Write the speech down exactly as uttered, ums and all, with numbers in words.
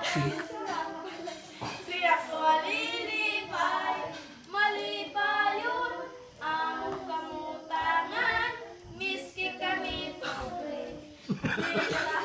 Di ako malilipay, malipayon, among kamutangan, miski kami pobre. Di